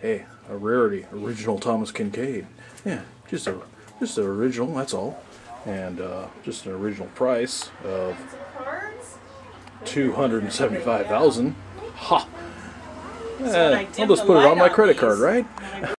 Hey, a rarity, original Thomas Kinkade. Yeah, just an original, that's all. And just an original price of $275,000. Ha! I'll just put it on my credit card, right?